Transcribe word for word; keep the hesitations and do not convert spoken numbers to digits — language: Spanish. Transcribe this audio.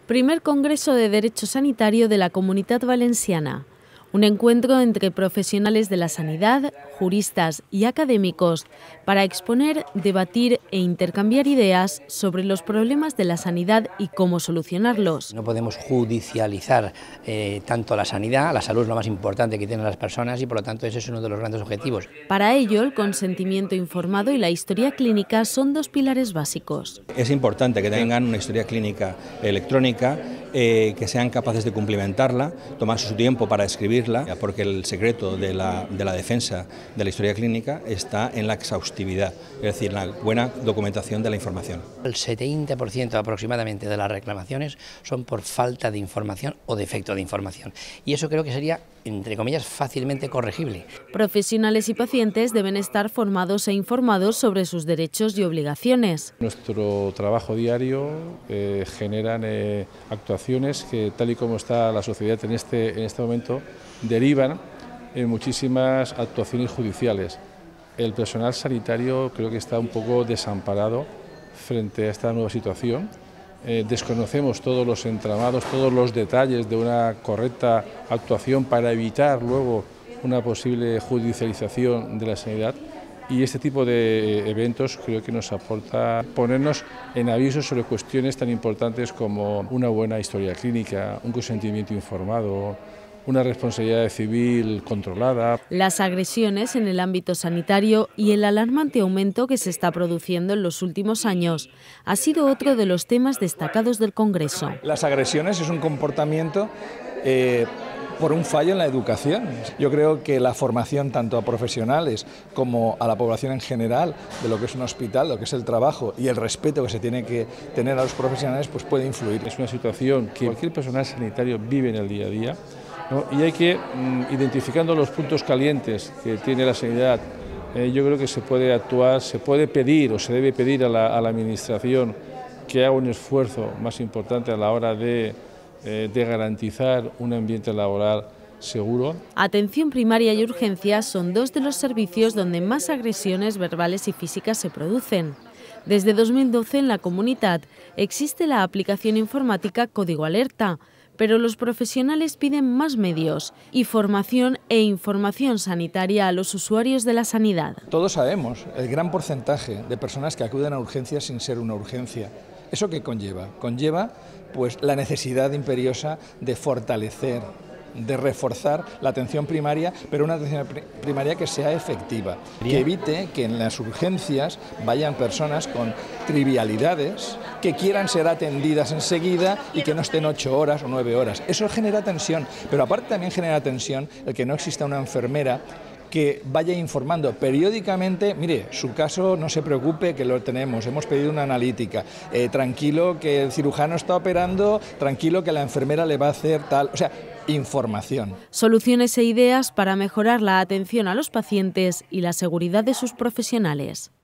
Primer Congreso de Derecho Sanitario de la Comunitat Valenciana. Un encuentro entre profesionales de la sanidad, juristas y académicos para exponer, debatir e intercambiar ideas sobre los problemas de la sanidad y cómo solucionarlos. No podemos judicializar eh, tanto la sanidad, la salud es lo más importante que tienen las personas y por lo tanto ese es uno de los grandes objetivos. Para ello, el consentimiento informado y la historia clínica son dos pilares básicos. Es importante que tengan una historia clínica electrónica, eh, que sean capaces de cumplimentarla, tomar su tiempo para escribirla, porque el secreto de la, de la defensa de la historia clínica está en la exhaustividad, es decir, la buena documentación de la información. El setenta por ciento aproximadamente de las reclamaciones son por falta de información o defecto de información y eso creo que sería, entre comillas, fácilmente corregible. Profesionales y pacientes deben estar formados e informados sobre sus derechos y obligaciones. Nuestro trabajo diario eh, generan eh, actuaciones que, tal y como está la sociedad en este, en este momento, derivan en muchísimas actuaciones judiciales. El personal sanitario creo que está un poco desamparado frente a esta nueva situación. Eh, desconocemos todos los entramados, todos los detalles de una correcta actuación para evitar luego una posible judicialización de la sanidad, y este tipo de eventos creo que nos aporta ponernos en aviso sobre cuestiones tan importantes como una buena historia clínica, un consentimiento informado, una responsabilidad civil controlada. Las agresiones en el ámbito sanitario y el alarmante aumento que se está produciendo en los últimos años ha sido otro de los temas destacados del Congreso. Las agresiones es un comportamiento eh, por un fallo en la educación. Yo creo que la formación tanto a profesionales como a la población en general de lo que es un hospital, lo que es el trabajo y el respeto que se tiene que tener a los profesionales, pues puede influir. Es una situación que cualquier personal sanitario vive en el día a día, ¿no? Y hay que, mm, identificando los puntos calientes que tiene la sanidad, eh, yo creo que se puede actuar, se puede pedir o se debe pedir a la, a la Administración que haga un esfuerzo más importante a la hora de de garantizar un ambiente laboral seguro. Atención primaria y urgencias son dos de los servicios donde más agresiones verbales y físicas se producen. Desde dos mil doce en la Comunitat existe la aplicación informática Código Alerta, pero los profesionales piden más medios y formación e información sanitaria a los usuarios de la sanidad. Todos sabemos el gran porcentaje de personas que acuden a urgencias sin ser una urgencia. ¿Eso qué conlleva? Conlleva pues la necesidad imperiosa de fortalecer, de reforzar la atención primaria, pero una atención primaria que sea efectiva, que evite que en las urgencias vayan personas con trivialidades que quieran ser atendidas enseguida y que no estén ocho horas o nueve horas. Eso genera tensión, pero aparte también genera tensión el que no exista una enfermera que vaya informando periódicamente, mire, su caso no se preocupe que lo tenemos, hemos pedido una analítica, eh, tranquilo que el cirujano está operando, tranquilo que la enfermera le va a hacer tal, o sea, información. Soluciones e ideas para mejorar la atención a los pacientes y la seguridad de sus profesionales.